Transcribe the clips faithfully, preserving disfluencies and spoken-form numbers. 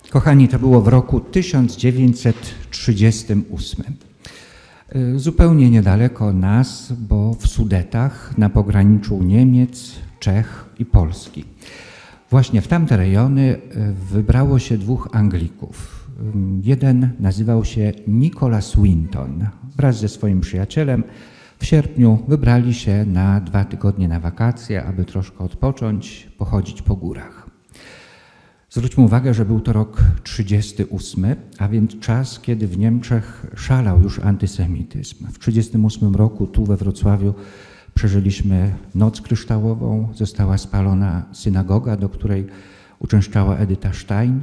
Kochani, to było w roku tysiąc dziewięćset trzydziestym ósmym. Zupełnie niedaleko nas, bo w Sudetach, na pograniczu Niemiec, Czech i Polski. Właśnie w tamte rejony wybrało się dwóch Anglików. Jeden nazywał się Nicholas Winton. Wraz ze swoim przyjacielem w sierpniu wybrali się na dwa tygodnie na wakacje, aby troszkę odpocząć, pochodzić po górach. Zwróćmy uwagę, że był to rok trzydziesty ósmy, a więc czas, kiedy w Niemczech szalał już antysemityzm. W trzydziestym ósmym roku tu we Wrocławiu przeżyliśmy Noc Kryształową, została spalona synagoga, do której uczęszczała Edyta Stein.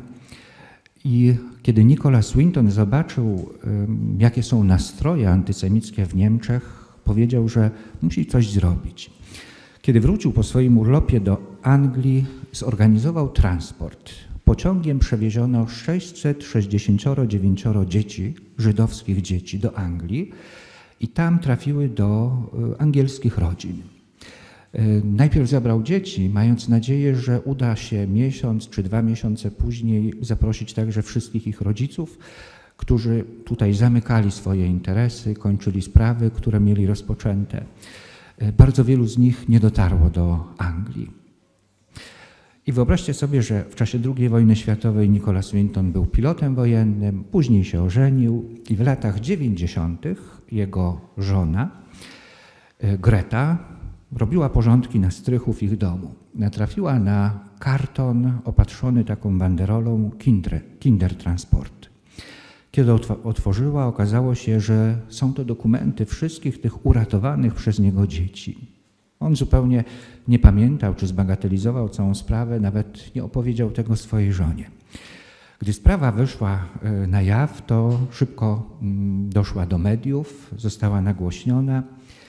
I kiedy Nicholas Winton zobaczył, jakie są nastroje antysemickie w Niemczech, powiedział, że musi coś zrobić. Kiedy wrócił po swoim urlopie do Anglii, zorganizował transport. Pociągiem przewieziono sześćset sześćdziesiąt dziewięć dzieci, żydowskich dzieci, do Anglii i tam trafiły do angielskich rodzin. Najpierw zabrał dzieci, mając nadzieję, że uda się miesiąc czy dwa miesiące później zaprosić także wszystkich ich rodziców, którzy tutaj zamykali swoje interesy, kończyli sprawy, które mieli rozpoczęte. Bardzo wielu z nich nie dotarło do Anglii. I wyobraźcie sobie, że w czasie drugiej wojny światowej Nicholas Winton był pilotem wojennym, później się ożenił i w latach dziewięćdziesiątych jego żona Greta robiła porządki na strychu w ich domu. Natrafiła na karton opatrzony taką banderolą Kinder, Kinder Transport. Kiedy otworzyła, okazało się, że są to dokumenty wszystkich tych uratowanych przez niego dzieci. On zupełnie nie pamiętał, czy zbagatelizował całą sprawę, nawet nie opowiedział tego swojej żonie. Gdy sprawa wyszła na jaw, to szybko doszła do mediów, została nagłośniona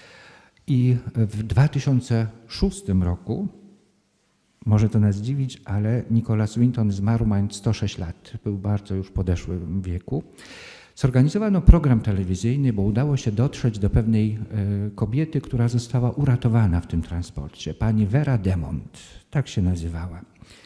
i w dwa tysiące szóstym roku, może to nas dziwić, ale Nicholas Winton zmarł mając sto sześć lat, był bardzo już w podeszłym wieku. Zorganizowano program telewizyjny, bo udało się dotrzeć do pewnej kobiety, która została uratowana w tym transporcie. Pani Vera Demont, tak się nazywała.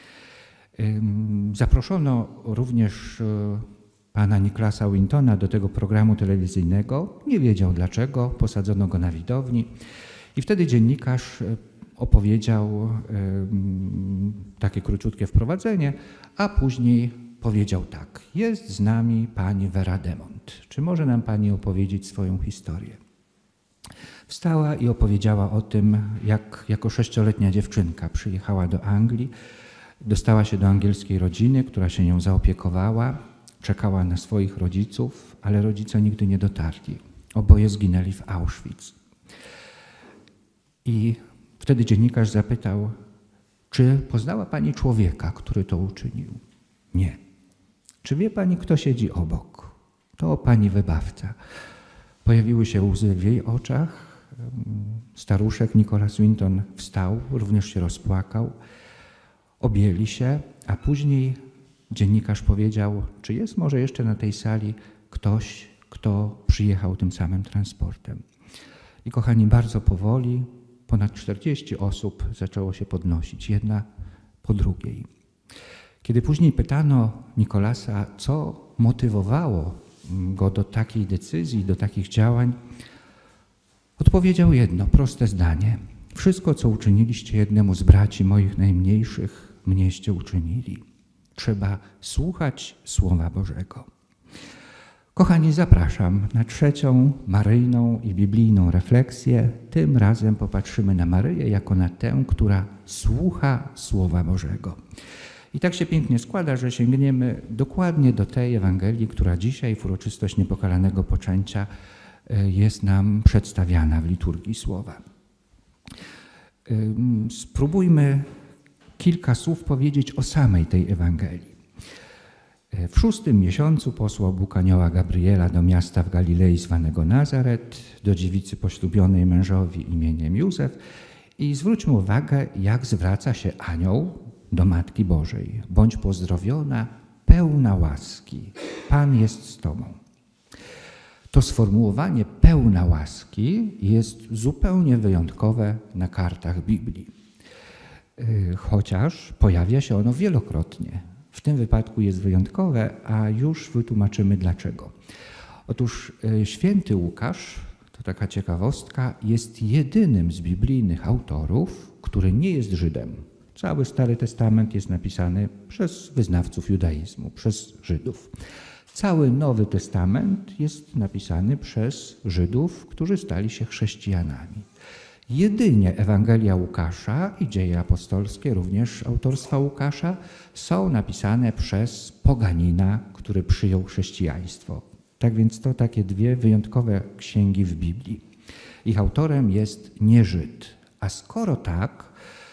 Zaproszono również pana Nicholasa Wintona do tego programu telewizyjnego. Nie wiedział dlaczego, posadzono go na widowni i wtedy dziennikarz opowiedział takie króciutkie wprowadzenie, a później powiedział tak: jest z nami pani Vera Demont. Czy może nam pani opowiedzieć swoją historię? Wstała i opowiedziała o tym, jak jako sześcioletnia dziewczynka przyjechała do Anglii, dostała się do angielskiej rodziny, która się nią zaopiekowała, czekała na swoich rodziców, ale rodzice nigdy nie dotarli. Oboje zginęli w Auschwitz. I wtedy dziennikarz zapytał, czy poznała pani człowieka, który to uczynił? Nie. Czy wie pani, kto siedzi obok? To pani wybawca. Pojawiły się łzy w jej oczach. Staruszek Nicholas Winton wstał, również się rozpłakał. Objęli się, a później dziennikarz powiedział, czy jest może jeszcze na tej sali ktoś, kto przyjechał tym samym transportem. I kochani, bardzo powoli ponad czterdzieści osób zaczęło się podnosić, jedna po drugiej. Kiedy później pytano Nicholasa, co motywowało go do takiej decyzji, do takich działań, odpowiedział jedno proste zdanie. Wszystko, co uczyniliście jednemu z braci moich najmniejszych, mnieście uczynili. Trzeba słuchać Słowa Bożego. Kochani, zapraszam na trzecią maryjną i biblijną refleksję. Tym razem popatrzymy na Maryję jako na tę, która słucha Słowa Bożego. I tak się pięknie składa, że sięgniemy dokładnie do tej Ewangelii, która dzisiaj w uroczystość Niepokalanego Poczęcia jest nam przedstawiana w liturgii Słowa. Spróbujmy kilka słów powiedzieć o samej tej Ewangelii. W szóstym miesiącu posłał Bóg anioła Gabriela do miasta w Galilei zwanego Nazaret, do dziewicy poślubionej mężowi imieniem Józef i zwróćmy uwagę, jak zwraca się anioł do Matki Bożej. Bądź pozdrowiona, pełna łaski, Pan jest z tobą. To sformułowanie pełna łaski jest zupełnie wyjątkowe na kartach Biblii. Chociaż pojawia się ono wielokrotnie. W w tym wypadku jest wyjątkowe, a już wytłumaczymy dlaczego. Otóż święty Łukasz, to taka ciekawostka, jest jedynym z biblijnych autorów, który nie jest Żydem. Cały Stary Testament jest napisany przez wyznawców judaizmu, przez Żydów. Cały Nowy Testament jest napisany przez Żydów, którzy stali się chrześcijanami. Jedynie Ewangelia Łukasza i Dzieje apostolskie, również autorstwa Łukasza, są napisane przez poganina, który przyjął chrześcijaństwo. Tak więc to takie dwie wyjątkowe księgi w Biblii. Ich autorem jest nie Żyd. A skoro tak,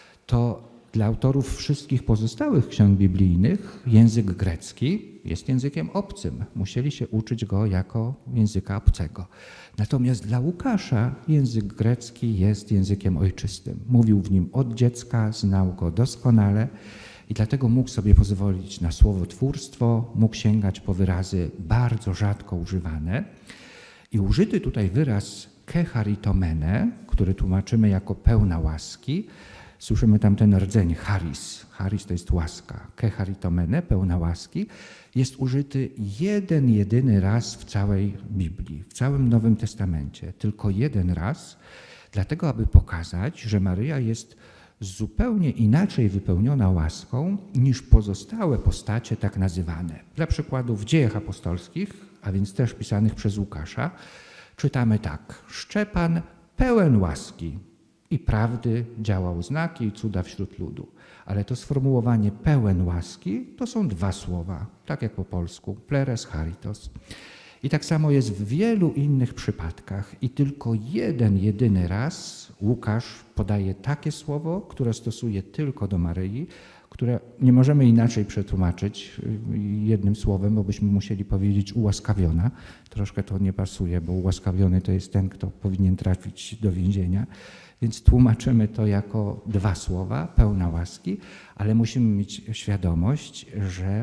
to dla autorów wszystkich pozostałych ksiąg biblijnych język grecki jest językiem obcym. Musieli się uczyć go jako języka obcego. Natomiast dla Łukasza język grecki jest językiem ojczystym. Mówił w nim od dziecka, znał go doskonale i dlatego mógł sobie pozwolić na słowotwórstwo, mógł sięgać po wyrazy bardzo rzadko używane. I użyty tutaj wyraz kecharitomene, który tłumaczymy jako pełna łaski, słyszymy tam ten rdzeń charis. Charis to jest łaska. Kecharitomene, pełna łaski, jest użyty jeden, jedyny raz w całej Biblii, w całym Nowym Testamencie. Tylko jeden raz, dlatego aby pokazać, że Maryja jest zupełnie inaczej wypełniona łaską niż pozostałe postacie tak nazywane. Dla przykładu w Dziejach apostolskich, a więc też pisanych przez Łukasza, czytamy tak. Szczepan pełen łaski i prawdy działał znaki i cuda wśród ludu. Ale to sformułowanie pełen łaski to są dwa słowa, tak jak po polsku, pleres charitos. I tak samo jest w wielu innych przypadkach i tylko jeden, jedyny raz Łukasz podaje takie słowo, które stosuje tylko do Maryi, które nie możemy inaczej przetłumaczyć jednym słowem, bo byśmy musieli powiedzieć ułaskawiona. Troszkę to nie pasuje, bo ułaskawiony to jest ten, kto powinien trafić do więzienia. Więc tłumaczymy to jako dwa słowa, pełna łaski, ale musimy mieć świadomość, że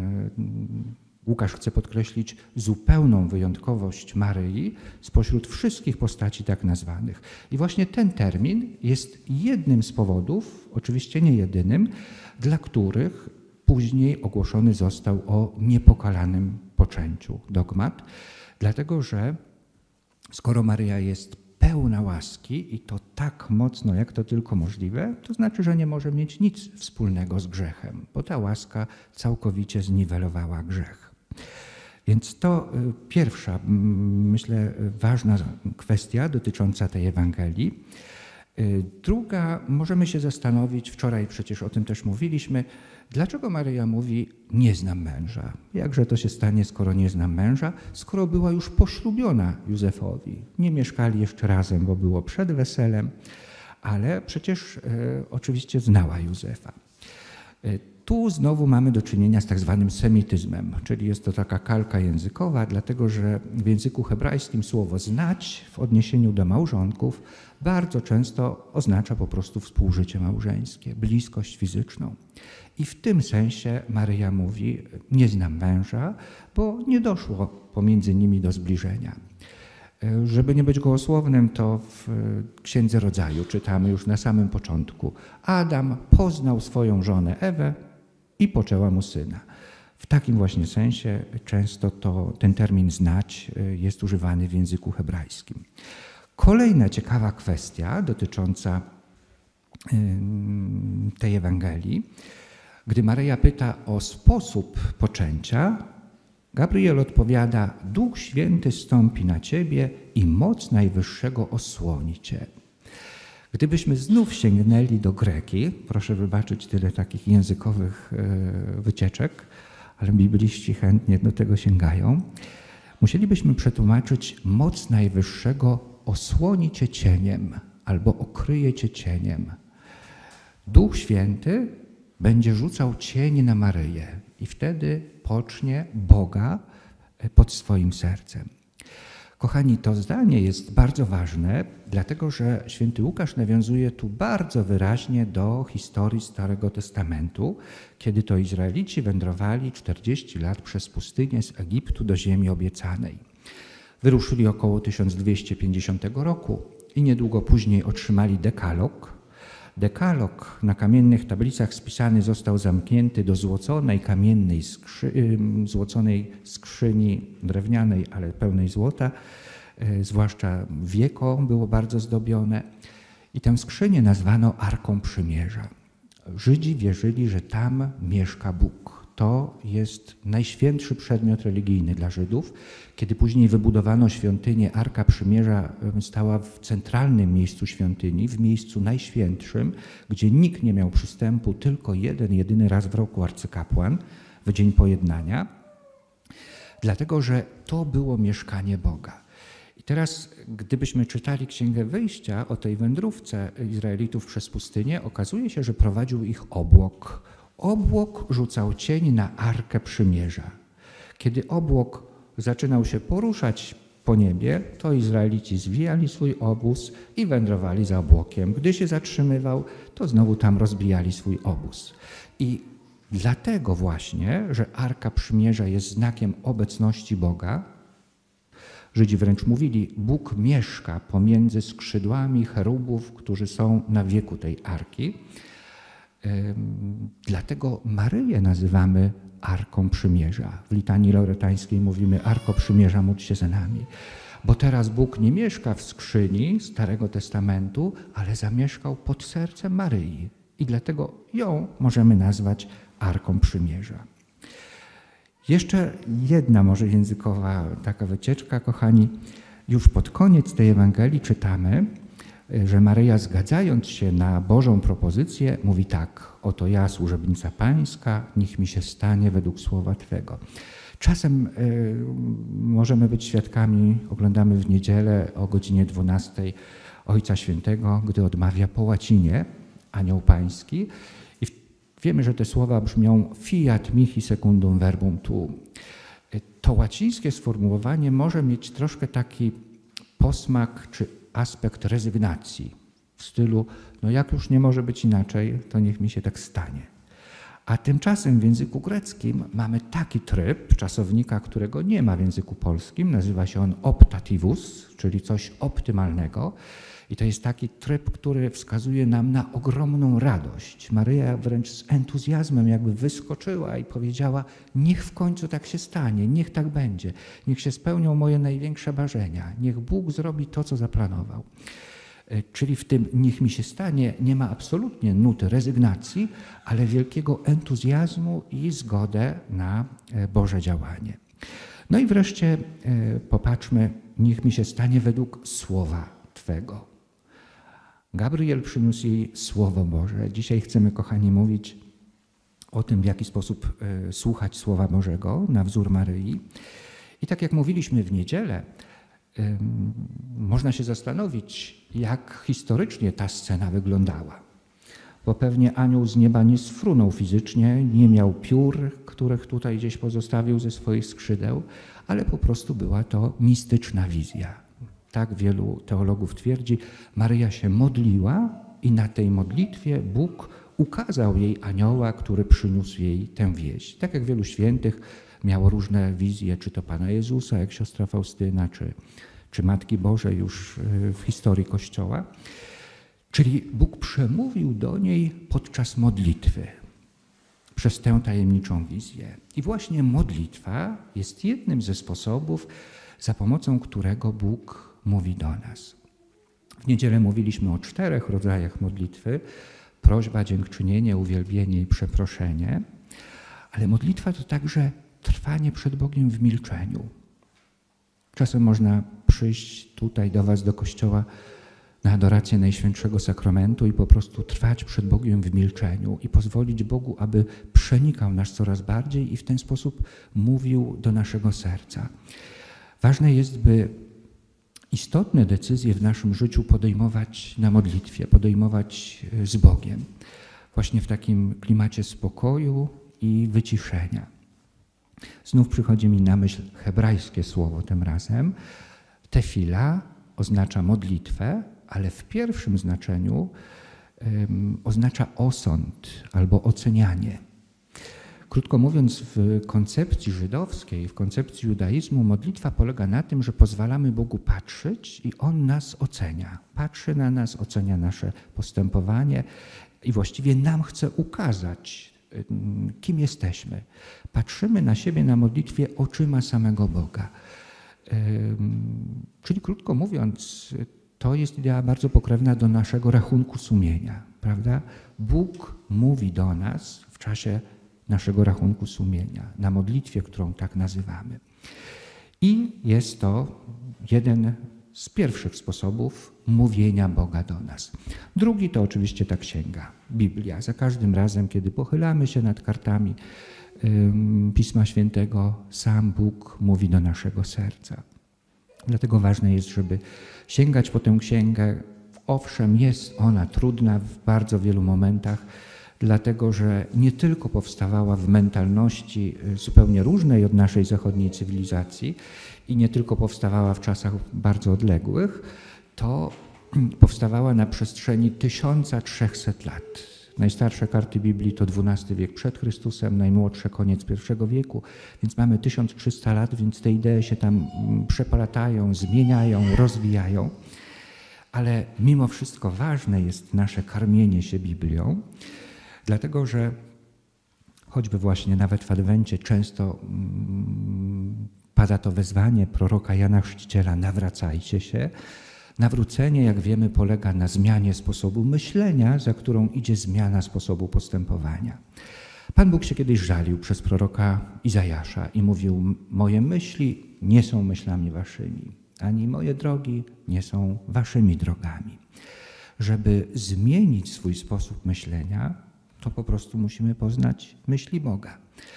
Łukasz chce podkreślić zupełną wyjątkowość Maryi spośród wszystkich postaci tak nazwanych. I właśnie ten termin jest jednym z powodów, oczywiście nie jedynym, dla których później ogłoszony został o niepokalanym poczęciu dogmat, dlatego że skoro Maryja jest pełna łaski i to tak mocno, jak to tylko możliwe, to znaczy, że nie może mieć nic wspólnego z grzechem, bo ta łaska całkowicie zniwelowała grzech. Więc to pierwsza, myślę, ważna kwestia dotycząca tej Ewangelii. Druga, możemy się zastanowić, wczoraj przecież o tym też mówiliśmy, dlaczego Maryja mówi, nie znam męża. Jakże to się stanie, skoro nie znam męża, skoro była już poślubiona Józefowi. Nie mieszkali jeszcze razem, bo było przed weselem, ale przecież e, oczywiście znała Józefa. E, tu znowu mamy do czynienia z tak zwanym semityzmem, czyli jest to taka kalka językowa, dlatego że w języku hebrajskim słowo znać w odniesieniu do małżonków bardzo często oznacza po prostu współżycie małżeńskie, bliskość fizyczną. I w tym sensie Maryja mówi, nie znam męża, bo nie doszło pomiędzy nimi do zbliżenia. Żeby nie być gołosłownym, to w Księdze Rodzaju czytamy już na samym początku. Adam poznał swoją żonę Ewę i poczęła mu syna. W takim właśnie sensie często to, ten termin znać jest używany w języku hebrajskim. Kolejna ciekawa kwestia dotycząca tej Ewangelii. Gdy Maryja pyta o sposób poczęcia, Gabriel odpowiada, Duch Święty stąpi na ciebie i moc Najwyższego osłoni cię. Gdybyśmy znów sięgnęli do greki, proszę wybaczyć tyle takich językowych wycieczek, ale bibliści chętnie do tego sięgają, musielibyśmy przetłumaczyć moc Najwyższego osłoni cię cieniem albo okryje cię cieniem. Duch Święty będzie rzucał cień na Maryję i wtedy pocznie Boga pod swoim sercem. Kochani, to zdanie jest bardzo ważne, dlatego że święty Łukasz nawiązuje tu bardzo wyraźnie do historii Starego Testamentu, kiedy to Izraelici wędrowali czterdzieści lat przez pustynię z Egiptu do ziemi obiecanej. Wyruszyli około tysiąc dwieście pięćdziesiątego roku i niedługo później otrzymali dekalog. Dekalog na kamiennych tablicach spisany został zamknięty do złoconej kamiennej skrzy, złoconej skrzyni drewnianej, ale pełnej złota, zwłaszcza wieko było bardzo zdobione. I tę skrzynię nazwano Arką Przymierza. Żydzi wierzyli, że tam mieszka Bóg. To jest najświętszy przedmiot religijny dla Żydów. Kiedy później wybudowano świątynię, Arka Przymierza stała w centralnym miejscu świątyni, w miejscu najświętszym, gdzie nikt nie miał przystępu, tylko jeden, jedyny raz w roku arcykapłan w Dzień Pojednania, dlatego że to było mieszkanie Boga. I teraz, gdybyśmy czytali Księgę Wyjścia o tej wędrówce Izraelitów przez pustynię, okazuje się, że prowadził ich obłok. Obłok rzucał cień na Arkę Przymierza. Kiedy obłok zaczynał się poruszać po niebie, to Izraelici zwijali swój obóz i wędrowali za obłokiem. Gdy się zatrzymywał, to znowu tam rozbijali swój obóz. I dlatego właśnie, że Arka Przymierza jest znakiem obecności Boga, Żydzi wręcz mówili, Bóg mieszka pomiędzy skrzydłami cherubów, którzy są na wieku tej Arki. Dlatego Maryję nazywamy Arką Przymierza. W litanii lauretańskiej mówimy Arko Przymierza, módl się za nami. Bo teraz Bóg nie mieszka w skrzyni Starego Testamentu, ale zamieszkał pod sercem Maryi. I dlatego ją możemy nazwać Arką Przymierza. Jeszcze jedna może językowa taka wycieczka, kochani. Już pod koniec tej Ewangelii czytamy, że Maryja, zgadzając się na Bożą propozycję, mówi tak: oto ja, służebnica Pańska, niech mi się stanie według słowa Twego. Czasem y, możemy być świadkami, oglądamy w niedzielę o godzinie dwunastej Ojca Świętego, gdy odmawia po łacinie Anioł Pański. I wiemy, że te słowa brzmią fiat mihi secundum verbum tuum. To łacińskie sformułowanie może mieć troszkę taki posmak czy aspekt rezygnacji w stylu, no jak już nie może być inaczej, to niech mi się tak stanie. A tymczasem w języku greckim mamy taki tryb czasownika, którego nie ma w języku polskim. Nazywa się on optativus, czyli coś optymalnego. I to jest taki tryb, który wskazuje nam na ogromną radość. Maryja wręcz z entuzjazmem jakby wyskoczyła i powiedziała: niech w końcu tak się stanie, niech tak będzie, niech się spełnią moje największe marzenia, niech Bóg zrobi to, co zaplanował. Czyli w tym niech mi się stanie nie ma absolutnie nuty rezygnacji, ale wielkiego entuzjazmu i zgodę na Boże działanie. No i wreszcie popatrzmy, niech mi się stanie według słowa Twego. Gabriel przyniósł jej Słowo Boże. Dzisiaj chcemy, kochani, mówić o tym, w jaki sposób słuchać Słowa Bożego na wzór Maryi. I tak jak mówiliśmy w niedzielę, można się zastanowić, jak historycznie ta scena wyglądała. Bo pewnie anioł z nieba nie sfrunął fizycznie, nie miał piór, których tutaj gdzieś pozostawił ze swoich skrzydeł, ale po prostu była to mistyczna wizja. Tak wielu teologów twierdzi. Maryja się modliła i na tej modlitwie Bóg ukazał jej anioła, który przyniósł jej tę wieść. Tak jak wielu świętych miało różne wizje, czy to Pana Jezusa, jak siostra Faustyna, czy, czy Matki Bożej już w historii Kościoła. Czyli Bóg przemówił do niej podczas modlitwy przez tę tajemniczą wizję. I właśnie modlitwa jest jednym ze sposobów, za pomocą którego Bóg mówi do nas. W niedzielę mówiliśmy o czterech rodzajach modlitwy: prośba, dziękczynienie, uwielbienie i przeproszenie. Ale modlitwa to także trwanie przed Bogiem w milczeniu. Czasem można przyjść tutaj do was, do kościoła, na adorację Najświętszego Sakramentu i po prostu trwać przed Bogiem w milczeniu i pozwolić Bogu, aby przenikał nas coraz bardziej i w ten sposób mówił do naszego serca. Ważne jest, by istotne decyzje w naszym życiu podejmować na modlitwie, podejmować z Bogiem. Właśnie w takim klimacie spokoju i wyciszenia. Znów przychodzi mi na myśl hebrajskie słowo tym razem. Tefila oznacza modlitwę, ale w pierwszym znaczeniu um, oznacza osąd albo ocenianie. Krótko mówiąc, w koncepcji żydowskiej, w koncepcji judaizmu modlitwa polega na tym, że pozwalamy Bogu patrzeć i On nas ocenia. Patrzy na nas, ocenia nasze postępowanie i właściwie nam chce ukazać, kim jesteśmy. Patrzymy na siebie na modlitwie oczyma samego Boga. Czyli krótko mówiąc, to jest idea bardzo pokrewna do naszego rachunku sumienia, prawda? Bóg mówi do nas w czasie naszego rachunku sumienia, na modlitwie, którą tak nazywamy. I jest to jeden z pierwszych sposobów mówienia Boga do nas. Drugi to oczywiście ta księga, Biblia. Za każdym razem, kiedy pochylamy się nad kartami ym, Pisma Świętego, sam Bóg mówi do naszego serca. Dlatego ważne jest, żeby sięgać po tę księgę. Owszem, jest ona trudna w bardzo wielu momentach, dlatego że nie tylko powstawała w mentalności zupełnie różnej od naszej zachodniej cywilizacji i nie tylko powstawała w czasach bardzo odległych, to powstawała na przestrzeni tysiąca trzechset lat. Najstarsze karty Biblii to dwunasty wiek przed Chrystusem, najmłodsze koniec pierwszego wieku, więc mamy tysiąc trzysta lat, więc te idee się tam przeplatają, zmieniają, rozwijają. Ale mimo wszystko ważne jest nasze karmienie się Biblią, dlatego że choćby właśnie nawet w Adwencie często mm, pada to wezwanie proroka Jana Chrzciciela: nawracajcie się. Nawrócenie, jak wiemy, polega na zmianie sposobu myślenia, za którą idzie zmiana sposobu postępowania. Pan Bóg się kiedyś żalił przez proroka Izajasza i mówił: moje myśli nie są myślami waszymi, ani moje drogi nie są waszymi drogami. Żeby zmienić swój sposób myślenia, to po prostu musimy poznać myśli Boga.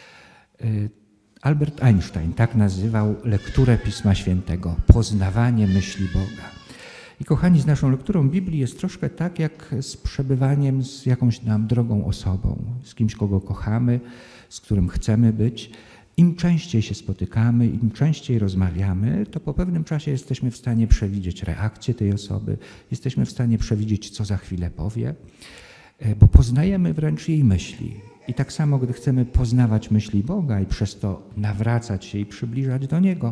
Albert Einstein tak nazywał lekturę Pisma Świętego, poznawanie myśli Boga. I kochani, z naszą lekturą Biblii jest troszkę tak jak z przebywaniem z jakąś nam drogą osobą, z kimś, kogo kochamy, z którym chcemy być. Im częściej się spotykamy, im częściej rozmawiamy, to po pewnym czasie jesteśmy w stanie przewidzieć reakcję tej osoby, jesteśmy w stanie przewidzieć, co za chwilę powie, bo poznajemy wręcz jej myśli. I tak samo, gdy chcemy poznawać myśli Boga i przez to nawracać się i przybliżać do Niego,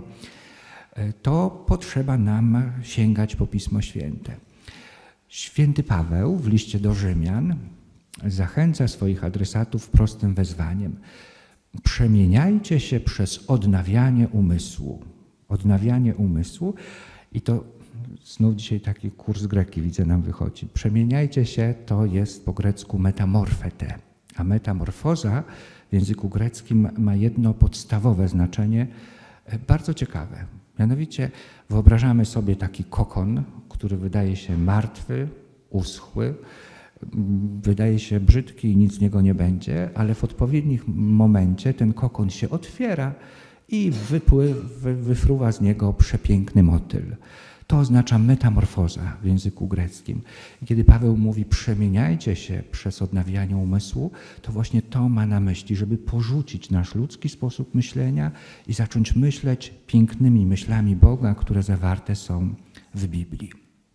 to potrzeba nam sięgać po Pismo Święte. Święty Paweł w liście do Rzymian zachęca swoich adresatów prostym wezwaniem: przemieniajcie się przez odnawianie umysłu. Odnawianie umysłu i to znów dzisiaj taki kurs greki, widzę, nam wychodzi. Przemieniajcie się to jest po grecku metamorfete, a metamorfoza w języku greckim ma jedno podstawowe znaczenie, bardzo ciekawe. Mianowicie wyobrażamy sobie taki kokon, który wydaje się martwy, uschły, wydaje się brzydki i nic z niego nie będzie, ale w odpowiednim momencie ten kokon się otwiera i wypływ, wyfruwa z niego przepiękny motyl. To oznacza metamorfoza w języku greckim. I kiedy Paweł mówi przemieniajcie się przez odnawianie umysłu, to właśnie to ma na myśli, żeby porzucić nasz ludzki sposób myślenia i zacząć myśleć pięknymi myślami Boga, które zawarte są w Biblii.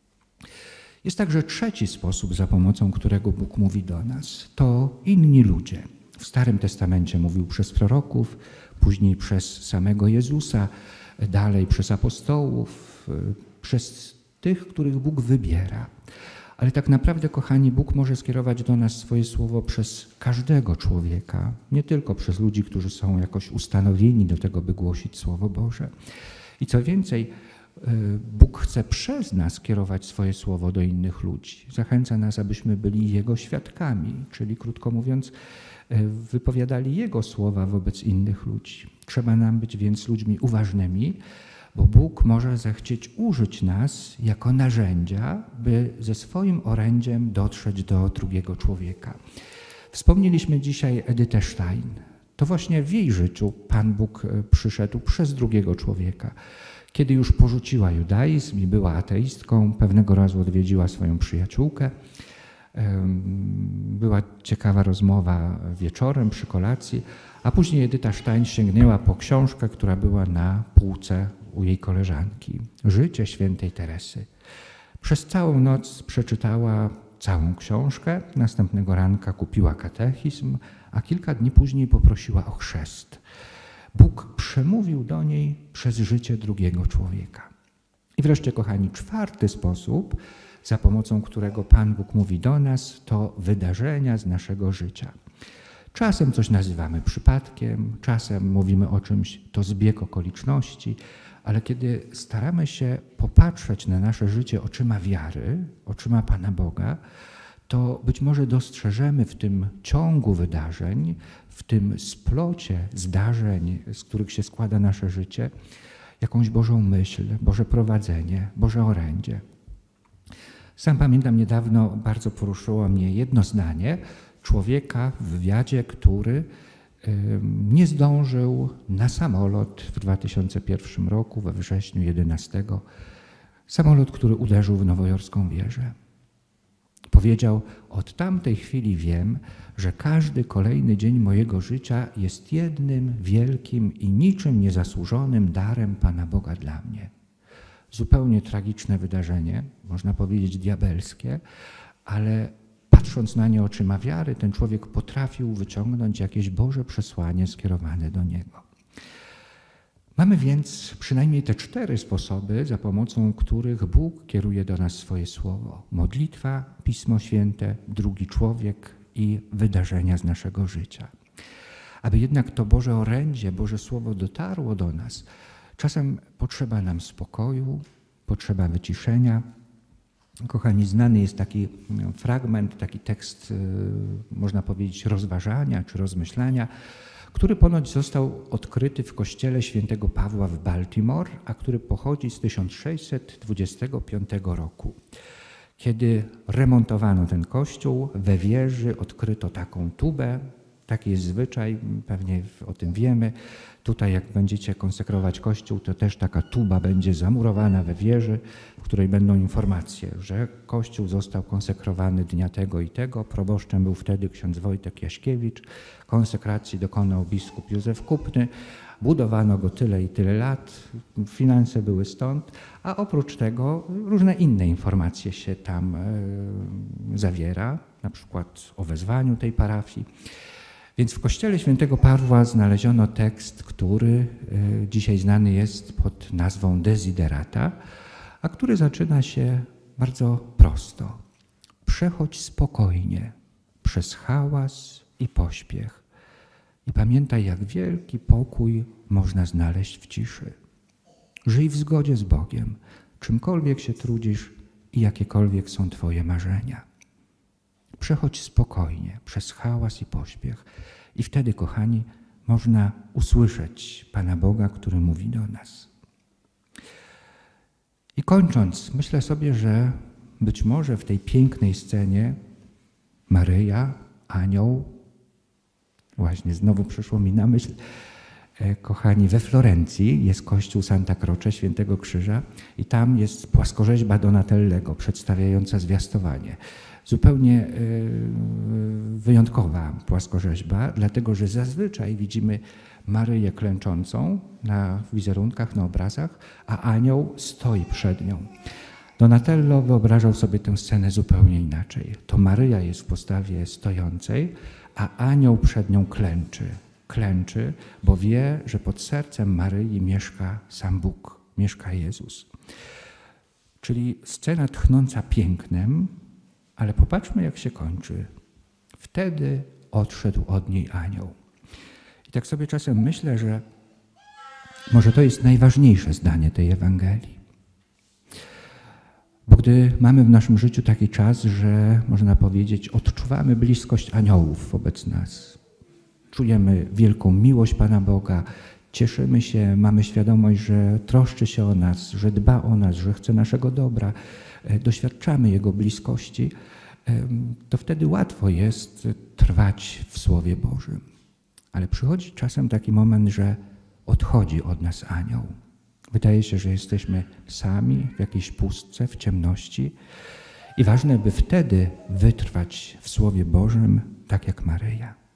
Jest także trzeci sposób, za pomocą którego Bóg mówi do nas. To inni ludzie. W Starym Testamencie mówił przez proroków, później przez samego Jezusa, dalej przez apostołów, przez tych, których Bóg wybiera. Ale tak naprawdę, kochani, Bóg może skierować do nas swoje słowo przez każdego człowieka, nie tylko przez ludzi, którzy są jakoś ustanowieni do tego, by głosić Słowo Boże. I co więcej, Bóg chce przez nas kierować swoje słowo do innych ludzi. Zachęca nas, abyśmy byli Jego świadkami, czyli krótko mówiąc, wypowiadali Jego słowa wobec innych ludzi. Trzeba nam być więc ludźmi uważnymi, bo Bóg może zechcieć użyć nas jako narzędzia, by ze swoim orędziem dotrzeć do drugiego człowieka. Wspomnieliśmy dzisiaj Edytę Stein. To właśnie w jej życiu Pan Bóg przyszedł przez drugiego człowieka. Kiedy już porzuciła judaizm i była ateistką, pewnego razu odwiedziła swoją przyjaciółkę. Była ciekawa rozmowa wieczorem przy kolacji, a później Edyta Stein sięgnęła po książkę, która była na półce u jej koleżanki. Życie świętej Teresy. Przez całą noc przeczytała całą książkę, następnego ranka kupiła katechizm, a kilka dni później poprosiła o chrzest. Bóg przemówił do niej przez życie drugiego człowieka. I wreszcie, kochani, czwarty sposób, za pomocą którego Pan Bóg mówi do nas, to wydarzenia z naszego życia. Czasem coś nazywamy przypadkiem, czasem mówimy o czymś, to zbieg okoliczności, ale kiedy staramy się popatrzeć na nasze życie oczyma wiary, oczyma Pana Boga, to być może dostrzeżemy w tym ciągu wydarzeń, w tym splocie zdarzeń, z których się składa nasze życie, jakąś Bożą myśl, Boże prowadzenie, Boże orędzie. Sam pamiętam, niedawno bardzo poruszyło mnie jedno zdanie człowieka w wywiadzie, który nie zdążył na samolot w dwa tysiące pierwszym roku, we wrześniu jedenastego. Samolot, który uderzył w nowojorską wieżę. Powiedział, od tamtej chwili wiem, że każdy kolejny dzień mojego życia jest jednym wielkim i niczym niezasłużonym darem Pana Boga dla mnie. Zupełnie tragiczne wydarzenie, można powiedzieć diabelskie, ale patrząc na nie oczyma wiary, ten człowiek potrafił wyciągnąć jakieś Boże przesłanie skierowane do niego. Mamy więc przynajmniej te cztery sposoby, za pomocą których Bóg kieruje do nas swoje słowo. Modlitwa, Pismo Święte, drugi człowiek i wydarzenia z naszego życia. Aby jednak to Boże orędzie, Boże Słowo dotarło do nas, czasem potrzeba nam spokoju, potrzeba wyciszenia. Kochani, znany jest taki fragment, taki tekst, można powiedzieć, rozważania czy rozmyślania, który ponoć został odkryty w kościele świętego Pawła w Baltimore, a który pochodzi z tysiąc sześćset dwudziestego piątego roku. Kiedy remontowano ten kościół, we wieży odkryto taką tubę. Taki jest zwyczaj, pewnie o tym wiemy. Tutaj jak będziecie konsekrować kościół, to też taka tuba będzie zamurowana we wieży, w której będą informacje, że kościół został konsekrowany dnia tego i tego. Proboszczem był wtedy ksiądz Wojtek Jaśkiewicz. Konsekracji dokonał biskup Józef Kupny. Budowano go tyle i tyle lat, finanse były stąd, a oprócz tego różne inne informacje się tam zawiera, na przykład o wezwaniu tej parafii. Więc w kościele świętego Pawła znaleziono tekst, który dzisiaj znany jest pod nazwą Desiderata, a który zaczyna się bardzo prosto. Przechodź spokojnie przez hałas i pośpiech i pamiętaj, jak wielki pokój można znaleźć w ciszy. Żyj w zgodzie z Bogiem, czymkolwiek się trudzisz i jakiekolwiek są Twoje marzenia. Przechodź spokojnie przez hałas i pośpiech i wtedy, kochani, można usłyszeć Pana Boga, który mówi do nas. I kończąc, myślę sobie, że być może w tej pięknej scenie Maryja, anioł, właśnie znowu przyszło mi na myśl, kochani, we Florencji jest kościół Santa Croce, Świętego Krzyża i tam jest płaskorzeźba Donatellego przedstawiająca zwiastowanie. Zupełnie wyjątkowa płaskorzeźba, dlatego że zazwyczaj widzimy Maryję klęczącą na wizerunkach, na obrazach, a anioł stoi przed nią. Donatello wyobrażał sobie tę scenę zupełnie inaczej. To Maryja jest w postawie stojącej, a anioł przed nią klęczy. Klęczy, bo wie, że pod sercem Maryi mieszka sam Bóg, mieszka Jezus. Czyli scena tchnąca pięknem, ale popatrzmy, jak się kończy. Wtedy odszedł od niej anioł. I tak sobie czasem myślę, że może to jest najważniejsze zdanie tej Ewangelii. Bo gdy mamy w naszym życiu taki czas, że można powiedzieć, odczuwamy bliskość aniołów wobec nas. Czujemy wielką miłość Pana Boga, cieszymy się, mamy świadomość, że troszczy się o nas, że dba o nas, że chce naszego dobra, doświadczamy Jego bliskości, to wtedy łatwo jest trwać w Słowie Bożym. Ale przychodzi czasem taki moment, że odchodzi od nas anioł. Wydaje się, że jesteśmy sami w jakiejś pustce, w ciemności i ważne, by wtedy wytrwać w Słowie Bożym, tak jak Maryja.